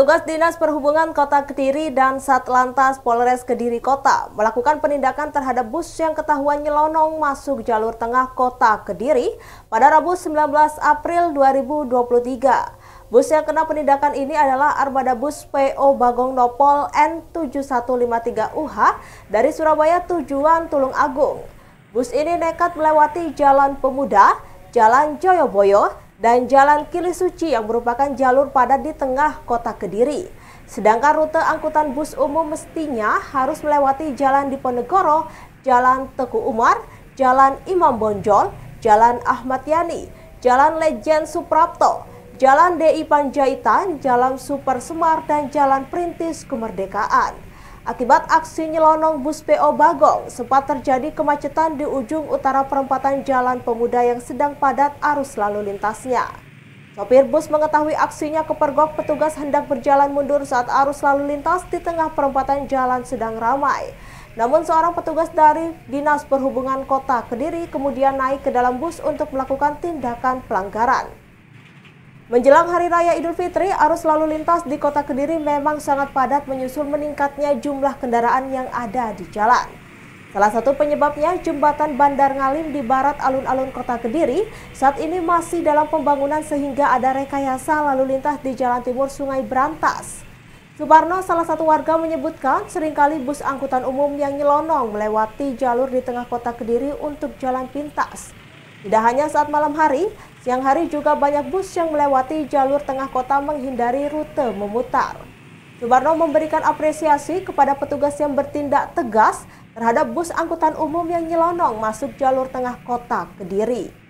Petugas Dinas Perhubungan Kota Kediri dan Satlantas Polres Kediri Kota melakukan penindakan terhadap bus yang ketahuan nyelonong masuk jalur tengah Kota Kediri pada Rabu 19 April 2023. Bus yang kena penindakan ini adalah armada bus PO Bagong Nopol N7153UH dari Surabaya tujuan Tulung Agung. Bus ini nekat melewati Jalan Pemuda, Jalan Joyoboyo, dan Jalan Kilisuci yang merupakan jalur padat di tengah Kota Kediri. Sedangkan rute angkutan bus umum mestinya harus melewati Jalan Diponegoro, Jalan Teguh Umar, Jalan Imam Bonjol, Jalan Ahmad Yani, Jalan Lejen Suprapto, Jalan DI Panjaitan, Jalan Super Semar, dan Jalan Perintis Kemerdekaan. Akibat aksi nyelonong bus PO Bagong, sempat terjadi kemacetan di ujung utara perempatan Jalan Pemuda yang sedang padat arus lalu lintasnya. Sopir bus mengetahui aksinya kepergok, petugas hendak berjalan mundur saat arus lalu lintas di tengah perempatan jalan sedang ramai. Namun seorang petugas dari Dinas Perhubungan Kota Kediri kemudian naik ke dalam bus untuk melakukan tindakan pelanggaran. Menjelang Hari Raya Idul Fitri, arus lalu lintas di Kota Kediri memang sangat padat menyusul meningkatnya jumlah kendaraan yang ada di jalan. Salah satu penyebabnya jembatan Bandar Ngalim di barat alun-alun Kota Kediri saat ini masih dalam pembangunan sehingga ada rekayasa lalu lintas di jalan timur Sungai Brantas. Suparno, salah satu warga, menyebutkan seringkali bus angkutan umum yang nyelonong melewati jalur di tengah Kota Kediri untuk jalan pintas. Tidak hanya saat malam hari, siang hari juga banyak bus yang melewati jalur tengah kota menghindari rute memutar. Suparno memberikan apresiasi kepada petugas yang bertindak tegas terhadap bus angkutan umum yang nyelonong masuk jalur tengah Kota Kediri.